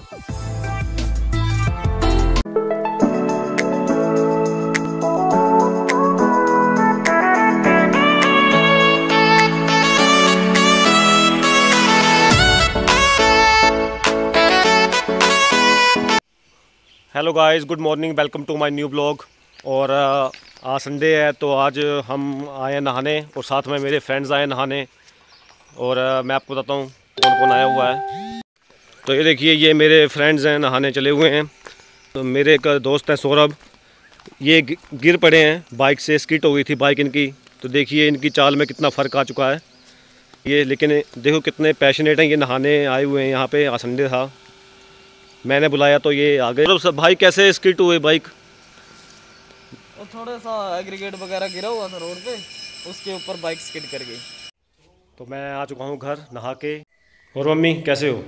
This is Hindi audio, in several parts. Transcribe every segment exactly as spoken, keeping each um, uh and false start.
Hello guys, good morning, welcome to my new blog. और आज संडे है तो आज हम आए नहाने और साथ में मेरे फ्रेंड्स आए नहाने। और मैं आपको बताता हूँ कौन कौन आया हुआ है। तो ये देखिए, ये मेरे फ्रेंड्स हैं, नहाने चले हुए हैं। तो मेरे एक दोस्त हैं सौरभ, ये गिर पड़े हैं, बाइक से स्किट हो गई थी बाइक इनकी। तो देखिए इनकी चाल में कितना फ़र्क आ चुका है ये। लेकिन देखो कितने पैशनेट हैं, ये नहाने आए हुए हैं यहाँ पे। आज संडे था, मैंने बुलाया तो ये आ गए। सब भाई कैसे स्किट हुए बाइक? और थोड़ा सा एग्रीगेट वगैरह गिरा हुआ था रोड पे, उसके ऊपर बाइक स्किड कर गई। तो मैं आ चुका हूँ घर नहा के। और मम्मी कैसे हो?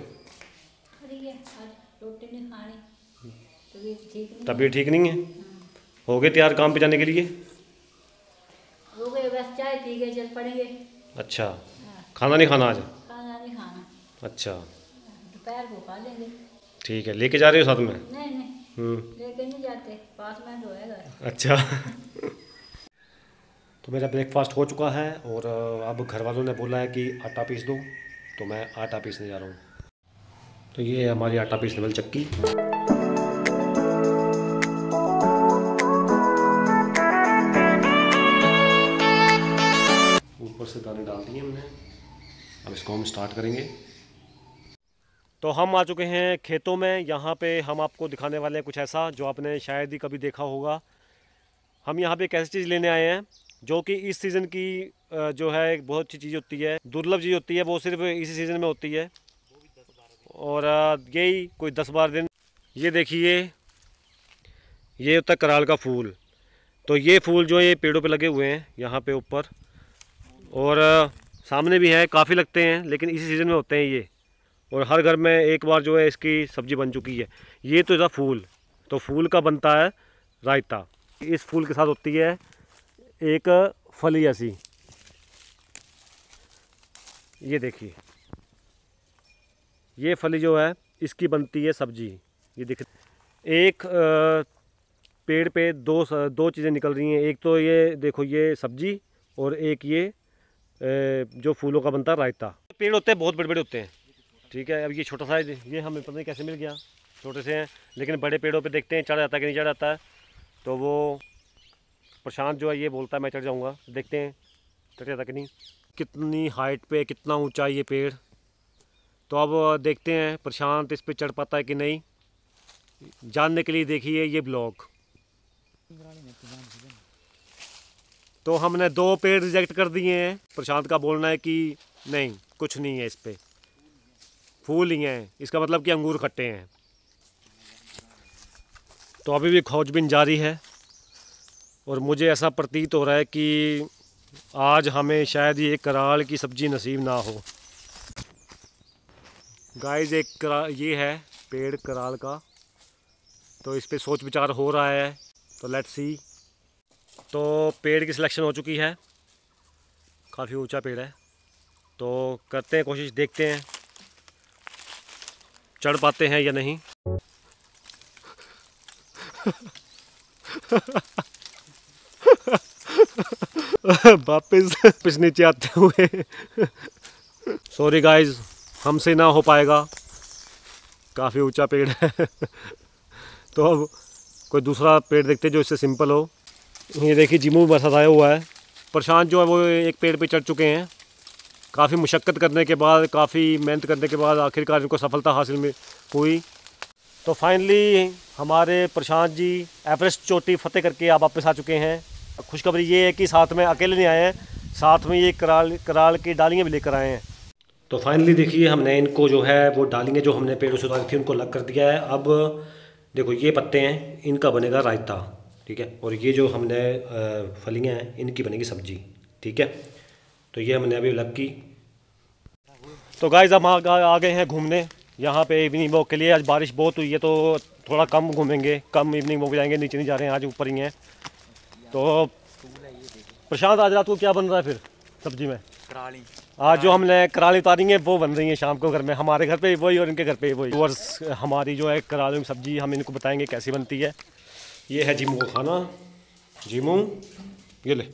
तबीयत ठीक नहीं है? हो गए तैयार काम पे जाने के लिए? हो गए, बस चाय पी के चल पड़ेंगे। अच्छा, खाना नहीं खाना आज? खाना नहीं खाना। अच्छा, दोपहर को खा लेंगे। ठीक है। लेके जा रहे हो साथ में? नहीं नहीं, हम्म, लेके नहीं जाते, पास में तो है घर। अच्छा। तो मेरा ब्रेकफास्ट हो चुका है और अब घर वालों ने बोला है कि आटा पीस दो, तो मैं आटा पीसने जा रहा हूँ। तो ये है हमारी आटा पीसने वाली चक्की। ऊपर से दाने डाल दिए हमने, अब इसको हम स्टार्ट करेंगे। तो हम आ चुके हैं खेतों में। यहाँ पे हम आपको दिखाने वाले हैं कुछ ऐसा जो आपने शायद ही कभी देखा होगा। हम यहाँ पे एक ऐसी चीज़ लेने आए हैं जो कि इस सीज़न की जो है एक बहुत अच्छी चीज़ होती है, दुर्लभ चीज़ होती है, वो सिर्फ इसी सीज़न में होती है। और यही कोई दस बारह दिन। ये देखिए, ये होता है कराल का फूल। तो ये फूल जो है ये पेड़ों पे लगे हुए हैं यहाँ पे ऊपर, और सामने भी है, काफ़ी लगते हैं, लेकिन इसी सीज़न में होते हैं ये। और हर घर में एक बार जो है इसकी सब्ज़ी बन चुकी है। ये तो था फूल, तो फूल का बनता है रायता। इस फूल के साथ होती है एक फली ऐसी, ये देखिए, ये फली जो है इसकी बनती है सब्जी। ये देख, एक पेड़ पे दो दो चीज़ें निकल रही हैं। एक तो ये देखो ये सब्जी, और एक ये जो फूलों का बनता है रायता। पेड़ होते हैं बहुत बड़े बड़े होते हैं, ठीक है। अब ये छोटा सा, ये हमें पता नहीं कैसे मिल गया, छोटे से हैं, लेकिन बड़े पेड़ों पे देखते हैं चढ़ जाता है कि नहीं चढ़ जाता है। तो वो प्रशांत जो है ये बोलता है मैं चढ़ जाऊंगा, देखते हैं चढ़ जाता कि नहीं। कितनी हाइट पे, कितना ऊंचा ये पेड़, तो अब देखते हैं प्रशांत इस पे चढ़ पाता है कि नहीं। जानने के लिए देखिए ये ब्लॉग। तो हमने दो पेड़ रिजेक्ट कर दिए हैं। प्रशांत का बोलना है कि नहीं, कुछ नहीं है इस पे, फूल ही हैं, इसका मतलब कि अंगूर खट्टे हैं। तो अभी भी खोजबीन जारी है, और मुझे ऐसा प्रतीत हो रहा है कि आज हमें शायद ये कराल की सब्ज़ी नसीब ना हो। गाइस, एक करा ये है पेड़ कराल का, तो इस पे सोच विचार हो रहा है, तो लेट्स सी। तो पेड़ की सिलेक्शन हो चुकी है, काफ़ी ऊंचा पेड़ है, तो करते हैं कोशिश, देखते हैं चढ़ पाते हैं या नहीं। वापस वापस नीचे आते हुए सॉरी गाइस, हमसे ना हो पाएगा, काफ़ी ऊंचा पेड़ है। तो अब कोई दूसरा पेड़ देखते हैं जो इससे सिंपल हो। ये देखिए जिमू बरसात आया हुआ है। प्रशांत जो है वो एक पेड़ पे चढ़ चुके हैं। काफ़ी मुशक्क़त करने के बाद, काफ़ी मेहनत करने के बाद आखिरकार इनको सफलता हासिल में हुई। तो फाइनली हमारे प्रशांत जी एवरेस्ट चोटी फतेह करके आप वापस आ चुके हैं। खुशखबरी ये है कि साथ में अकेले नहीं आए हैं, साथ में ये कराल कराल की डालियाँ भी लेकर आए हैं। तो फाइनली देखिए, हमने इनको जो है वो डालियाँ जो हमने पेड़ों से उतारी थी उनको अलग कर दिया है। अब देखो ये पत्ते हैं, इनका बनेगा रायता, ठीक है। और ये जो हमने फलियाँ हैं इनकी बनेगी सब्जी, ठीक है। तो ये हमने अभी अलग की। तो गाइस हम आ, आ गए हैं घूमने यहाँ पे इवनिंग वॉक के लिए। आज बारिश बहुत हुई है तो थोड़ा कम घूमेंगे, कम इवनिंग वॉक जाएंगे, नीचे नहीं जा रहे हैं, आज ऊपर ही हैं। तो प्रशांत आज रात को क्या बन रहा है फिर सब्जी में? कराली। आज जो हमने कराली उतारी है वो बन रही है शाम को घर में, हमारे घर पे वही और इनके घर पे वही। और हमारी जो है कराली की सब्जी हम इनको बताएंगे कैसी बनती है। ये है जीमू का खाना। जीमू ये ले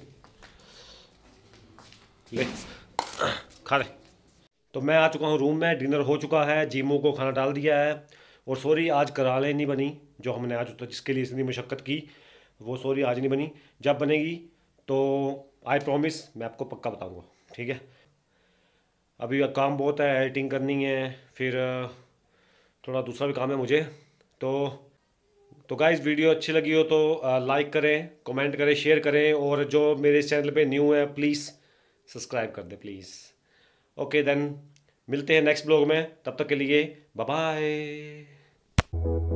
ले खा ले। तो मैं आ चुका हूँ रूम में, डिनर हो चुका है, जीमू को खाना डाल दिया है। और सॉरी आज कराले नहीं बनी जो हमने आज तो जिसके लिए इतनी मशक्क़त की, वो सॉरी आज नहीं बनी। जब बनेगी तो आई प्रॉमिस मैं आपको पक्का बताऊँगा, ठीक है। अभी काम बहुत है, एडिटिंग करनी है, फिर थोड़ा दूसरा भी काम है मुझे। तो तो गाइस वीडियो अच्छी लगी हो तो लाइक करें, कमेंट करें, शेयर करें, और जो मेरे इस चैनल पे न्यू है प्लीज़ सब्सक्राइब कर दे प्लीज़। ओके देन मिलते हैं नेक्स्ट ब्लॉग में, तब तक के लिए बाय बाय।